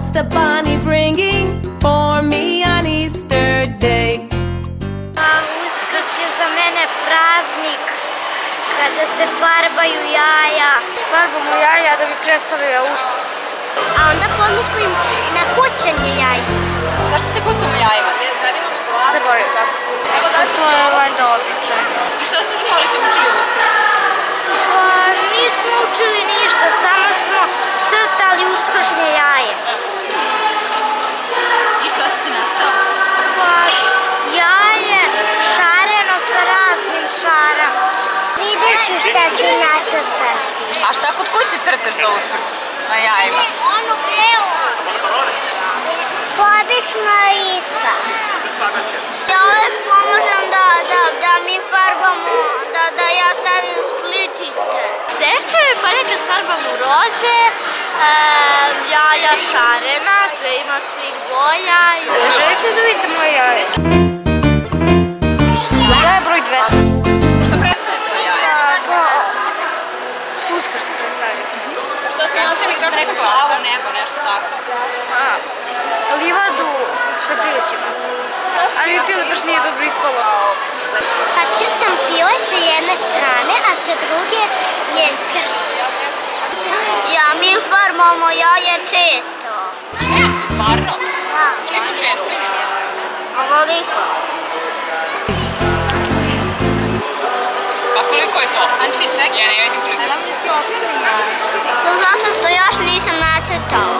the bunny bringing for me on Easter Day? Uskrs je za mene praznik kada se farbaju jaja. Farbamo jaja da bi predstavila Uskrs. A onda pomislim na kucanje jaja. Zašto se kucamo jajima? Zaboravim sam. To je valjda običaj. I šta su u školi te učili Uskrs? Pa nismo učili ništa, samo smo crtali uskršnje jaje. I šta si ti nacrtao? Baš jaje šareno sa raznim šarama. Vidjet ću šta ću nacrtati. A šta kod kuće crtaš za Uskrs? Na jajima? Ono belo. Obična lica. Ja uvek pomožem da mi farbamo, da ja stavim sličice. Sreće je pa nekad farbamo roze, jaja šarena, sve ima svih boja. Želite da vidite moje jaje? Jaje broj 200. Šta predstavlja tvoje jaje? Uskrs predstavlja. Šta se na tebi kako neko glavo, nebo, nešto tako? Livadu sa pilećima. Ali mi pile baš nije dobro ispalo. Pa crtam pile sa jedne strane, a sa druge je krst. Ja mi farbamo jaje često. Često, stvarno? Da. Koliko često? Ovoliko. A koliko je to? Anči, čekaj. Ja ne vidim koliko je to. To zato što još nisam nacrtao.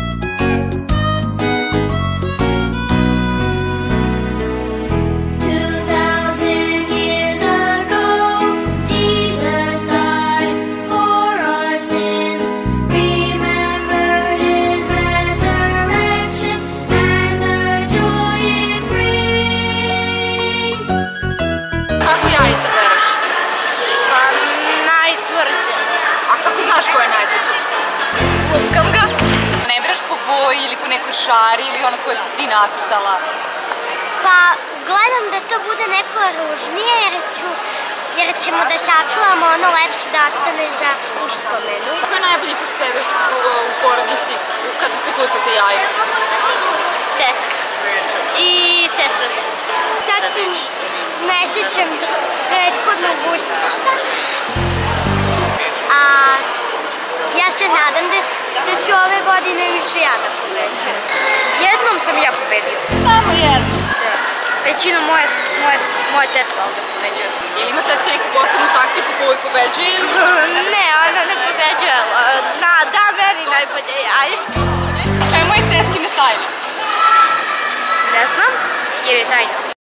Kako jaje izabereš? Pa najtvrđe. A kako znaš ko je najtvrđe? Lupkam ga. Ne biraš po boji ili po nekoj šari ili ono koje si ti nacrtala? Pa gledam da to bude neko ružnije jer ćemo da sačuvamo ono lepše da ostane za uspomenu. Kako je najbolji kod tebe u porodici kada se kuca za jaje? Tetka. I sestra. Sad se ne sjećam prethodnog Uskrsa, a ja se nadam da ću ove godine više ja da pobeđujem. Jednom sam ja pobedio. Samo jedno. Većinom moja tetka ovdje pobeđuje. Ili ima tetka neku posebnu taktiku koju uvijek pobeđuje ili? Ne, ona ne pobeđuje. Da meni najbolje jaje. Čemu je tetkine tajna? Ne znam, jer je tajna.